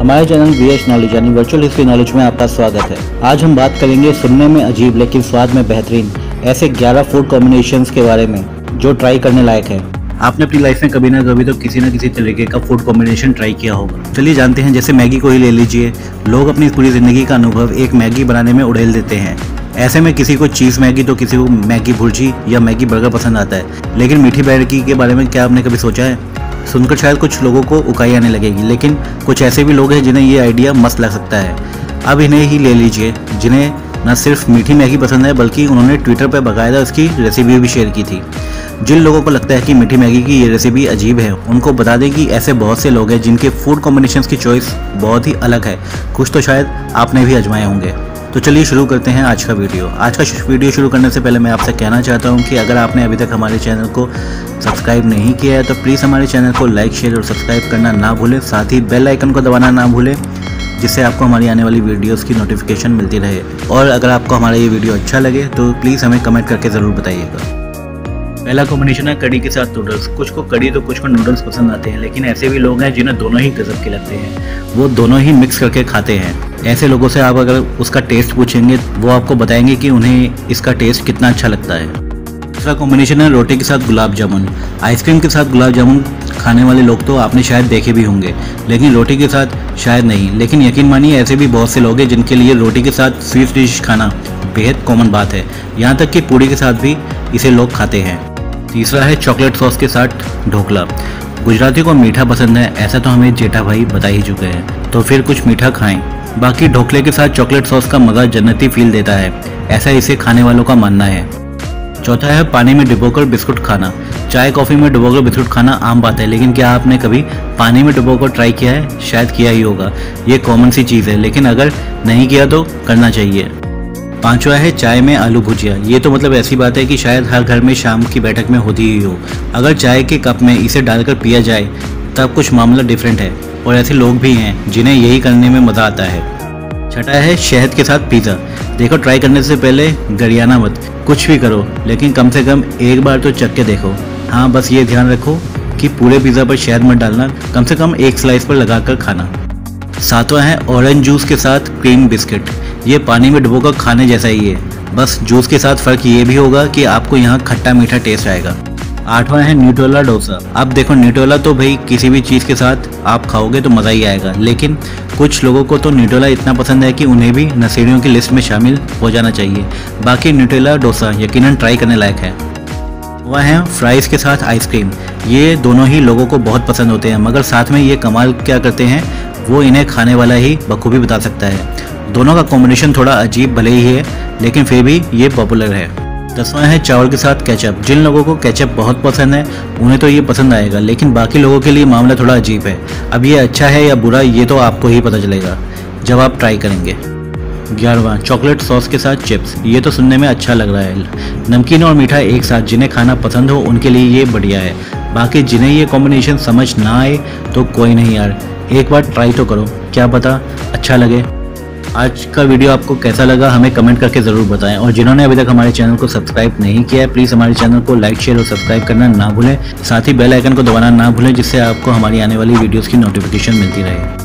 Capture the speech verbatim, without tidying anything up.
हमारे channel V H knowledge यानी virtual history knowledge में आपका स्वागत है। आज हम बात करेंगे सुनने में अजीब लेकिन स्वाद में बेहतरीन ऐसे ग्यारह फूड कॉम्बिनेशंस के बारे में जो ट्राई करने लायक है। आपने अपनी लाइफ में कभी ना कभी तो किसी न किसी तरीके का फूड कॉम्बिनेशन ट्राई किया होगा। चलिए जानते हैं। जैसे मैगी को ही ले लीजिए, लोग अपनी पूरी ज़िंदगी का अनुभव एक मैगी बनाने में उड़ेल देते हैं। ऐसे में किसी को चीज़ मैगी तो किसी को मैगी भुर्जी या मैगी बर्गर पसंद आता है। लेकिन मीठी मैगी के बारे में क्या आपने कभी सोचा है? सुनकर शायद कुछ लोगों को उकाई आने लगेगी, लेकिन कुछ ऐसे भी लोग हैं जिन्हें ये आइडिया मस्त लग सकता है। अब इन्हें ही ले लीजिए जिन्हें न सिर्फ मीठी मैगी पसंद है बल्कि उन्होंने ट्विटर पर बाकायदा उसकी रेसिपी भी शेयर की थी। जिन लोगों को लगता है कि मीठी मैगी की ये रेसिपी अजीब है, उनको बता दें कि ऐसे बहुत से लोग हैं जिनके फूड कॉम्बिनेशंस की चॉइस बहुत ही अलग है। कुछ तो शायद आपने भी आजमाए होंगे। तो चलिए शुरू करते हैं आज का वीडियो। आज का वीडियो शुरू करने से पहले मैं आपसे कहना चाहता हूं कि अगर आपने अभी तक हमारे चैनल को सब्सक्राइब नहीं किया है तो प्लीज़ हमारे चैनल को लाइक, शेयर और सब्सक्राइब करना ना भूलें। साथ ही बेल आइकन को दबाना ना भूलें, जिससे आपको हमारी आने वाली वीडियोस की नोटिफिकेशन मिलती रहे। और अगर आपको हमारा ये वीडियो अच्छा लगे तो प्लीज़ हमें कमेंट करके ज़रूर बताइएगा। पहला कॉम्बिनेशन है कड़ी के साथ नूडल्स। कुछ को कड़ी तो कुछ को नूडल्स पसंद आते हैं, लेकिन ऐसे भी लोग हैं जिन्हें दोनों ही गजब के लगते हैं। वो दोनों ही मिक्स करके खाते हैं। ऐसे लोगों से आप अगर उसका टेस्ट पूछेंगे वो आपको बताएंगे कि उन्हें इसका टेस्ट कितना अच्छा लगता है। दूसरा कॉम्बिनेशन है रोटी के साथ गुलाब जामुन। आइसक्रीम के साथ गुलाब जामुन खाने वाले लोग तो आपने शायद देखे भी होंगे, लेकिन रोटी के साथ शायद नहीं। लेकिन यकीन मानिए ऐसे भी बहुत से लोग हैं जिनके लिए रोटी के साथ स्वीट डिश खाना बेहद कॉमन बात है। यहाँ तक कि पूड़ी के साथ भी इसे लोग खाते हैं। तीसरा है चॉकलेट सॉस के साथ ढोकला। गुजराती को मीठा पसंद है, ऐसा तो हमें जेठा भाई बता ही चुके हैं, तो फिर कुछ मीठा खाएं। बाकी ढोकले के साथ चॉकलेट सॉस का मज़ा जन्नती फील देता है, ऐसा इसे खाने वालों का मानना है। चौथा है पानी में डुबोकर बिस्कुट खाना। चाय कॉफ़ी में डुबोकर बिस्कुट खाना आम बात है, लेकिन क्या आपने कभी पानी में डुबोकर ट्राई किया है? शायद किया ही होगा। ये कॉमन सी चीज़ है, लेकिन अगर नहीं किया तो करना चाहिए। पांचवा है चाय में आलू भुजिया। ये तो मतलब ऐसी बात है कि शायद हर घर में शाम की बैठक में होती ही हो। अगर चाय के कप में इसे डालकर पिया जाए तब कुछ मामला डिफरेंट है, और ऐसे लोग भी हैं जिन्हें यही करने में मज़ा आता है। छठा है शहद के साथ पिज़्ज़ा। देखो, ट्राई करने से पहले गरियाना मत, कुछ भी करो लेकिन कम से कम एक बार तो चख के देखो। हाँ, बस ये ध्यान रखो कि पूरे पिज़्ज़ा पर शहद मत डालना, कम से कम एक स्लाइस पर लगा कर खाना। सातवां है ऑरेंज जूस के साथ क्रीम बिस्किट। ये पानी में डुबोकर खाने जैसा ही है, बस जूस के साथ फ़र्क ये भी होगा कि आपको यहाँ खट्टा मीठा टेस्ट आएगा। आठवां है न्यूटेला डोसा। अब देखो, न्यूटेला तो भाई किसी भी चीज़ के साथ आप खाओगे तो मज़ा ही आएगा, लेकिन कुछ लोगों को तो न्यूटेला इतना पसंद है कि उन्हें भी नशेड़ियों की लिस्ट में शामिल हो जाना चाहिए। बाकी न्यूटेला डोसा यकीनन ट्राई करने लायक है। वह है फ्राइज़ के साथ आइसक्रीम। ये दोनों ही लोगों को बहुत पसंद होते हैं, मगर साथ में ये कमाल क्या करते हैं वो इन्हें खाने वाला ही बखूबी बता सकता है। दोनों का कॉम्बिनेशन थोड़ा अजीब भले ही है, लेकिन फिर भी ये पॉपुलर है। दसवां है चावल के साथ केचप। जिन लोगों को केचप बहुत पसंद है उन्हें तो ये पसंद आएगा, लेकिन बाकी लोगों के लिए मामला थोड़ा अजीब है। अब ये अच्छा है या बुरा ये तो आपको ही पता चलेगा जब आप ट्राई करेंगे। ग्यारहवां चॉकलेट सॉस के साथ चिप्स। ये तो सुनने में अच्छा लग रहा है। नमकीन और मीठा एक साथ जिन्हें खाना पसंद हो उनके लिए ये बढ़िया है। बाकी जिन्हें ये कॉम्बिनेशन समझ ना आए तो कोई नहीं यार, एक बार ट्राई तो करो, क्या पता अच्छा लगे। आज का वीडियो आपको कैसा लगा हमें कमेंट करके ज़रूर बताएं, और जिन्होंने अभी तक हमारे चैनल को सब्सक्राइब नहीं किया है प्लीज़ हमारे चैनल को लाइक, शेयर और सब्सक्राइब करना ना भूलें। साथ ही बेल आइकन को दबाना ना भूलें, जिससे आपको हमारी आने वाली वीडियोस की नोटिफिकेशन मिलती रहे।